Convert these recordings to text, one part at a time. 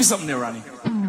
me something there, Ronnie.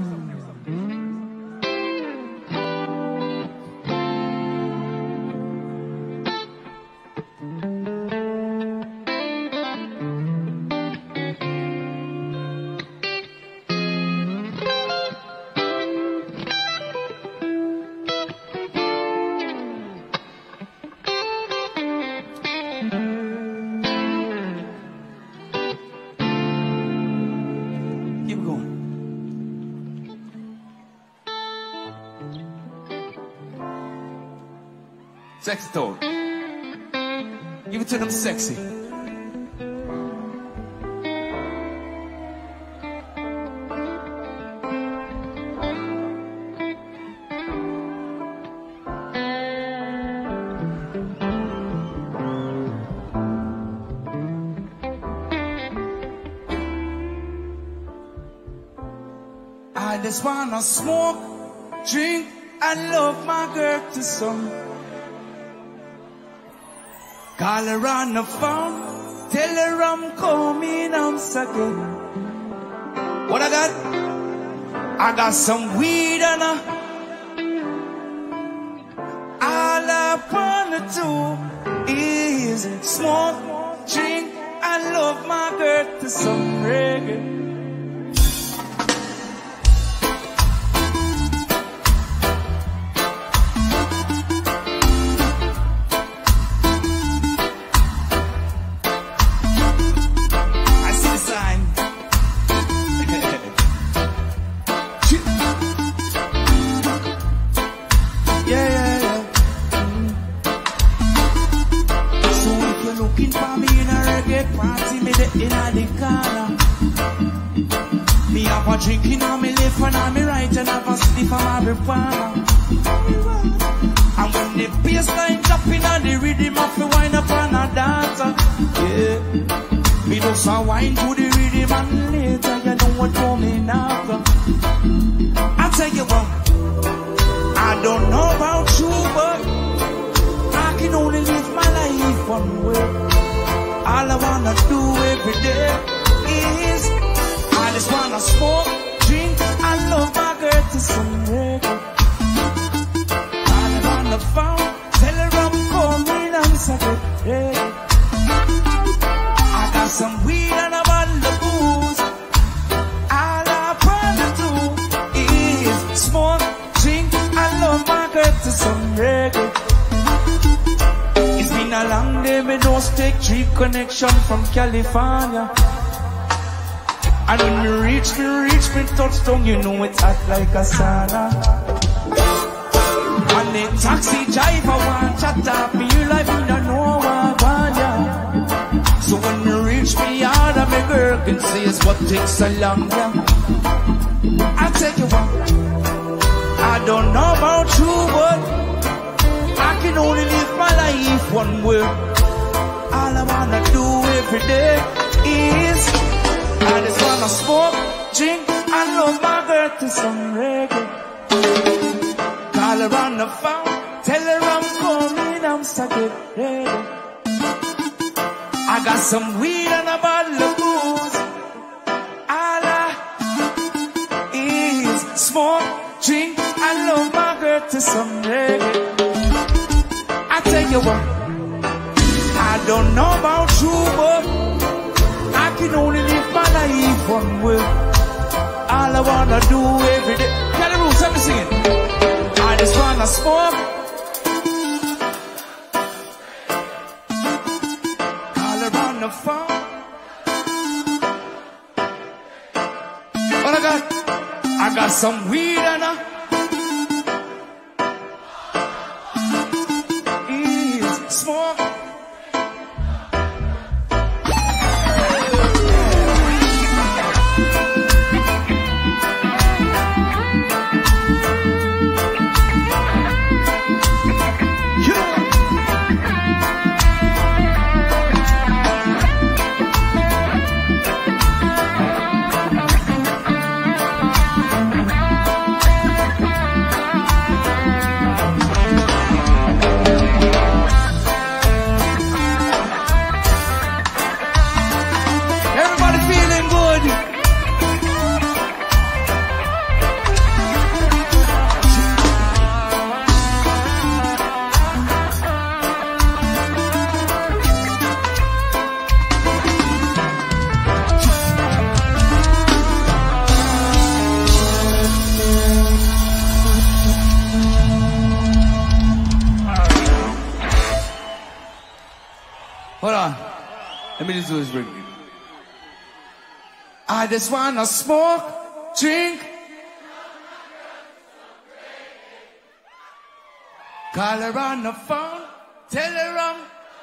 Sexy tone. Give it to them sexy. I just wanna smoke, drink, and love my girl to some. Call her on the phone, tell her I'm coming home again. What I got? I got some weed and all I wanna do is smoke, drink, and love my girl to some reggae. Drinking on me left and on me right and have a sniff of marijuana. And when the bassline dropping on the rhythm of the wine up on a dancer, yeah, me just a wine to the rhythm and later you know what coming after. I tell you what, I don't know about you, but I can only live my life one way. All I wanna do every day is I just wanna smoke, drink, and love my girl to some reggae. Call her on the phone, tell her I'm coming and second. I got some weed and a bottle of booze. All I wanna do is smoke, drink, and love my girl to some reggae. It's been a long day, me don't take trip connection from California. And when we reach me touchdown, you know it's hot like a sauna. And the taxi driver want chat up me, you like me don't know what I want ya. So when we reach me yard, my girl can say it's what takes so long, yeah. I'll tell you what, I don't know about you, but I can only live my life one way. All I wanna do every day is I just wanna smoke, drink, and love my girl to some reggae. Call her on the phone, tell her I'm coming, I'm so get ready. I got some weed and a bottle of booze. All I is smoke, drink, and love my girl to some reggae. I tell you what, I don't know about you, but I can only live my life one way. All I wanna do every day. Tell the roots, let me sing it. I just wanna smoke. All around the phone. What I got some weed and smoke. Let me just do this break. I just wanna smoke, drink, call her on the phone, tell her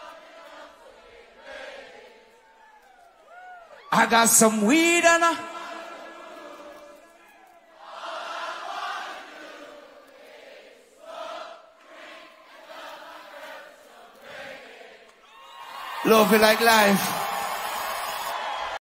I got some weed and love it like life.